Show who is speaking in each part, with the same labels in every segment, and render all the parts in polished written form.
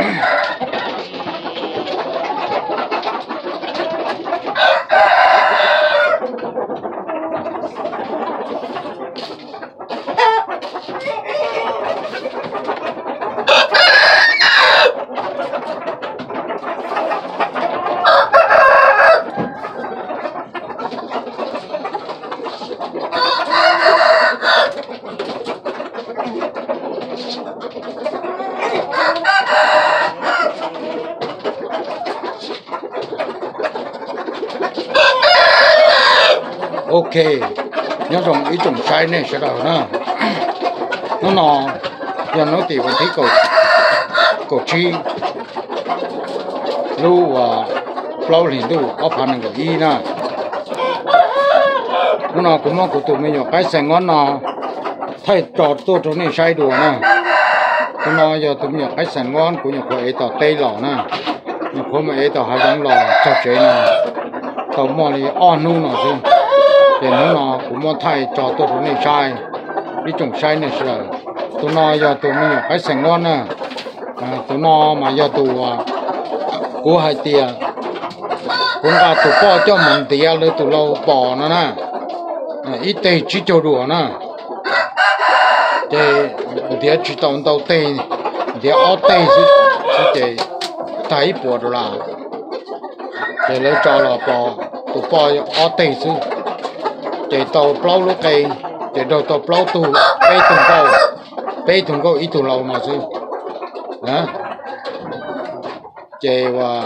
Speaker 1: ok nhớ dùng ý trồng sai này sẽ đâu nữa nó giờ nó thì vẫn thấy cổ chi lu và lâu liền tu ở phần của y nè nó cũng có tụi mình nhiều cái sành ngon nó thay trọt tôi chỗ này sai đồ nè nó giờ tụi mình cái sành ngon của nhiều cái tàu tây lỏ nè nhiều cái mà tàu hai giống lỏ chặt chế nè tàu mò thì on nu nó chứ thì nó cũng có thay trọt tôi chỗ này sai đi trồng sai này rồi tụi nó giờ tụi mình cái sành ngon nè tụi nó mà giờ tụi của hai tia cũng cả tụi bỏ cho mình tia lấy tụi lâu bỏ nó nè ít tê chỉ cho đùa nè để để chỉ tông tàu tê để ở tê chứ để thấy bỏ rồi là để lấy cho là bỏ tụi bỏ ở tê chứ để tàu plau lúc cây để đầu tàu plau tụ bê thùng câu ít tụi lâu mà chứ hả để và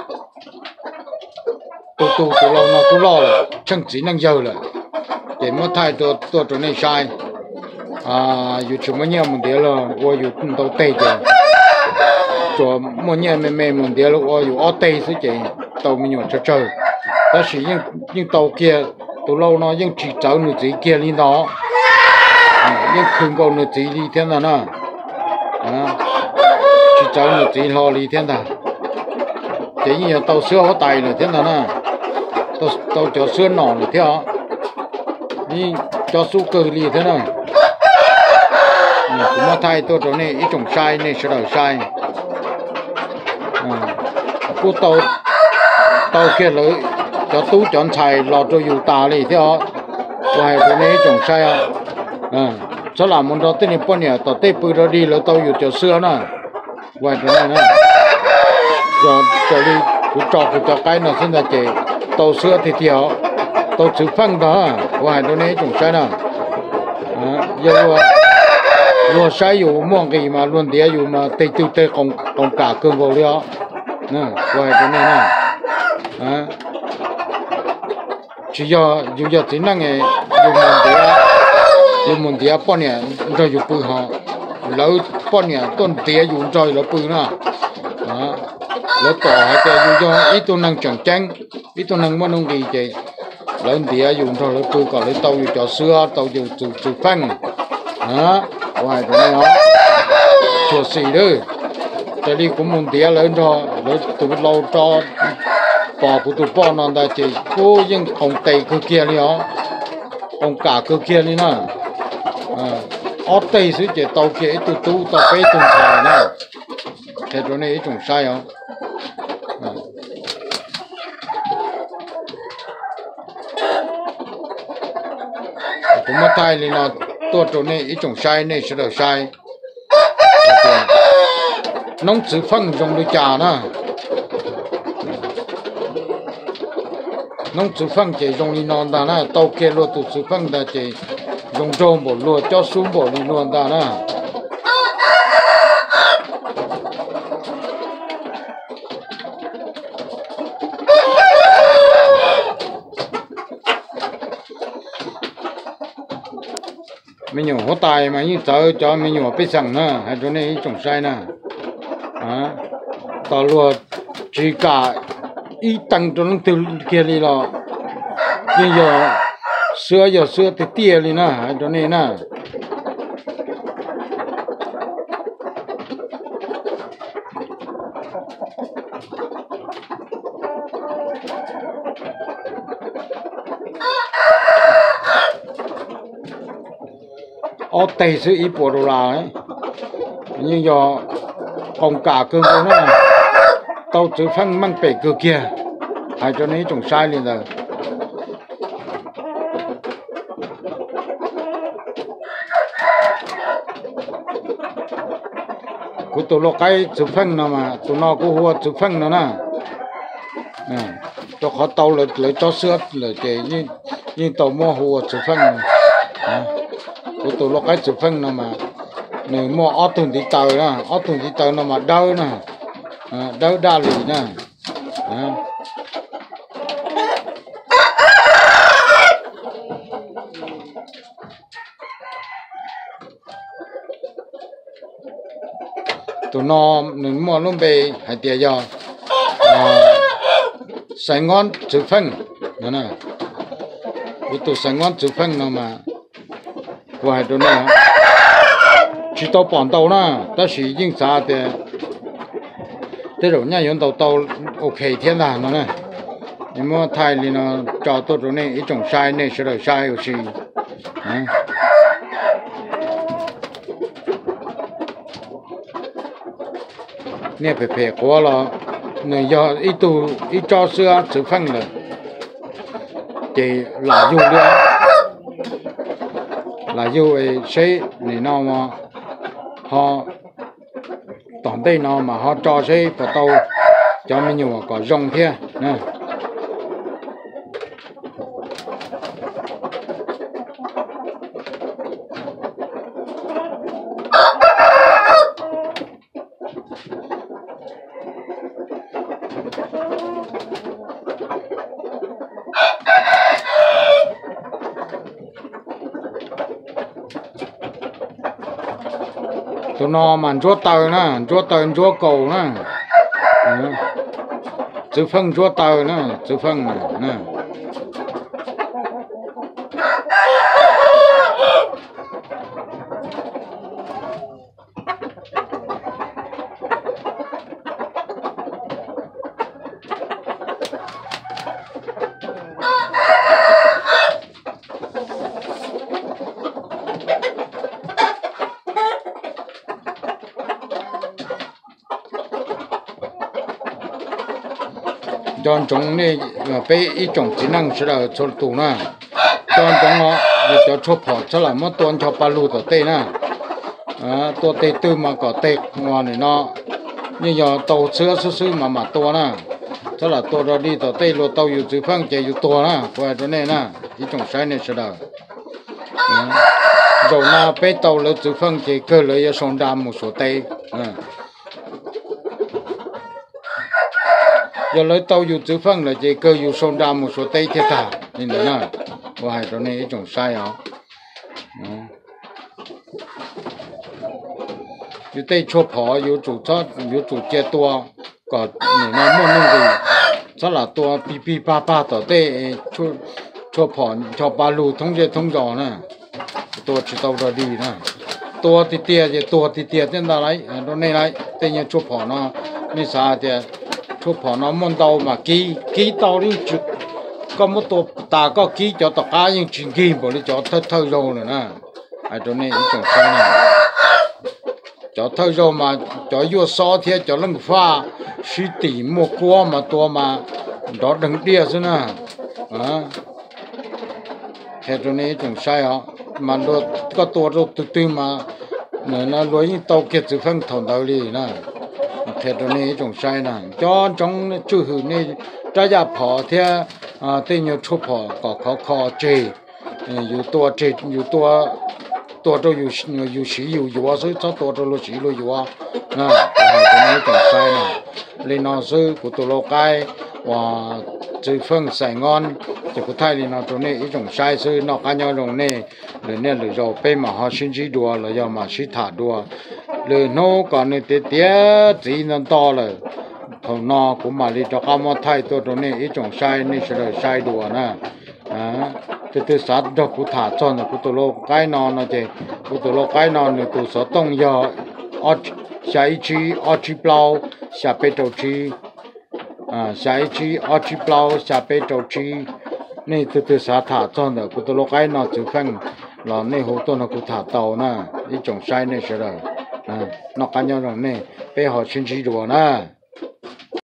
Speaker 1: tụi lâu nó cũng lo rồi chẳng chỉ năng dầu rồi để mất thay tôi chỗ này sai dù chúng mình nhận một điều là tôi dù tàu tây rồi cho một nhận mình một điều là tôi dù ở tây chứ chị tàu mình nhổ cho chơi đó chỉ những tàu kia tụi lâu nó những chỉ cháu nữa chỉ kia lên đó những khung cầu nữa chỉ đi thế nào nè chỉ cháu nữa chỉ lo đi thế nào chỉ như tàu sữa có tài nữa thế nào nè tàu cho sữa nọ nữa thế hả đi cho su cơ đi thế nào cũng mà thay tôi chỗ này ít trồng sai này sẽ đổi sai cô tàu kia lấy cho tú chọn xài lọt cho dù tà đi thế hả ngoài chỗ này trồng sai số làm món đó tên là bao nhiêu tàu tây bự đó đi lấy tàu dù cho sữa nè ngoài chỗ này nè cho đi cứ cho cái nào xin là chỉ tàu sữa thì thiếu tàu chữ phăng đó ngoài chỗ này trồng sai nè giờ luôn sai dù mong gì mà luôn đĩa dù mà tây tiêu tây còn cả cơn vào đó nè ngoài chỗ này nè chỉ giờ chỉ năng nghe dù muốn đĩa bao nhiêu rồi dù bự họ lỡ bao nhiêu tuần đĩa dù rồi là bự nè lỡ tỏ hay cái dù cho ít tuần năng chẳng tranh ít tuần năng mất nông gì vậy lớn đĩa dù rồi là bự còn lấy tàu dù cho xưa tàu dù chữ phăng ngoài cái này nó chuột xì đấy tại đi cũng muốn đĩa lớn rồi tụi lâu cho bỏ của tụi bọn nó là chỉ cố nhưng không tây cứ kia đi ó không cả cứ kia đi nè ở tây xứ chỉ tàu kia tụi tàu bê tụi thải nè thế chỗ này trồng sai không cũng mất thay thì nó tôi chỗ này ít trồng sai này sẽ được sai nông chữ phân dùng để trà nè nông chữ phân chỉ dùng đi non ta nè tàu kia luôn tụ chữ phân ta chỉ dùng trâu bổ luôn cho xuống bổ đi luôn ta nè mình nhổ hố tài mà như trời cho mình nhổ biết rằng nè hay chỗ này trồng sai nè tao luôn chỉ cả ít tăng cho nó từ kia đi lo nhưng giờ xưa thì tia đi nè hay chỗ này nè ở tây xứ ít bộ đồ là ấy nhưng còn cả cơn đó nữa tàu chữ phân mang bể cửa kia hay cho nên trồng sai liền rồi của tụi nó cái chữ phân nào mà tụi nó cũng hoa chữ phân nữa nè cho họ tàu lấy cho sữa lấy cái như tàu mua hoa chữ phân của tụi nó cái chữ phân nào mà nếu mua ở tuần thì tàu nè ở tuần thì tàu nào mà đau nè đau đa lì nè tụi nó nếu mua luôn về hay tiền giờ Sài Gòn chữ phân nữa nè với tụi Sài Gòn chữ phân nào mà ngoài tụi nó chỉ tàu bản tàu nè ta chỉ dùng啥的这种人用tàu OK 天呐呢你们台里呢找到种呢一种晒呢是的晒游戏เนี่ยเพ่ๆกว่า了เนี่ย要一招是吃饭了给老油的老油诶谁你知道吗họ tận đây nó mà họ cho xe vào tàu cho mình nhiều có rong thế nè tụi nó mà chúa tàu nè chúa cầu nè chữ phân chúa tàu nè chữ phân nè chọn trồng này bé ít trồng chỉ năng sẽ là cho tủ nè chọn trồng nó cho chốt phở cho là mất tuần cho ba lù tổ tê nè tổ tê tư mà có tê ngoài này nó như giờ tàu sữa sữa mà to nè cho là to rồi đi tổ tê lô tàuอยู่chữ phân chạyอยู่to nè qua chỗ này nè ít trồng sai này sẽ là rồi na bé tàu lấy chữ phân chạy cơ lấy xong đam một số tê giờ lấy tàuอยู่chữ phân là chỉ cơอยู่xong đam một số tây thiệt thà nên đó nè và chỗ này trồng sai àอยู่tây chua phởอยู่chủ chótอยู่chủ chế tua có này nó muốn弄gì chắc là tua pi pi pa pa tao tây chua phở cho ba lù thông chế thông gió nè tua chỉ tàu ra đi nè tua thì tiệt trên đó lấy chỗ này lấy tây nhà chua phở nó nên sao thì chua phở nó muốn tàu mà ký tàu đi chụp có một tổ ta có ký cho tất cả những chuyện ký bỏ đi cho thơ rồi nữa nè chỗ này trồng sai nè cho thơ rồi mà cho vô so thì cho lưng pha suy tỉ một qua mà to mà đó đừng đĩa chứ nè thế chỗ này trồng sai hả mà nó có tổ rồi từ mà nó lối như tàu kia từ phân thòng tàu đi nè thế chỗ này trồng sai nè cho trong chú hữu này trái giá phở thì tên nhiều chua phở có khó chếอยู่ตัวเจ็ดอยู่ตัวเราอยู่สีอยู่ว่าซื้อถ้าตัวเราสีเราอยู่ว่านะตัวนี้ต้องใช่นะเลยนอซื้อกูตัวโลกายว่าซื้อเฟิงใส่งอนจะกูไทยเลยนอตัวนี้อีต้องใช้ซื้อนอกกันยังตรงนี้เลยเนี่ยเลยเราไปมาหาชิ้นชีดัวเลย要มาชิถาดัวเลยโน่ก่อนเนี่ยเตี้ยจีนั่นต่อเลยทางนอกกูมาเลยจะเข้ามาไทยตัวนี้อีต้องใช้นี่ใช่เลยใช้ดัวนะtừ sát đó cụ thả cho nó cụ tổ lô cái nó chứ cụ tổ lô cái nó cụ sở tông giờ ở trái chi ở chi plau xả bê trâu chi trái chi ở chi plau xả bê trâu chi này từ sát thả cho nó cụ tổ lô cái nó chịu phăng là này hồ tô nó cụ thả tàu nè đi trồng sai này sẽ rồi nó cá nhau rồi nè bây họ xin chỉ đùa nè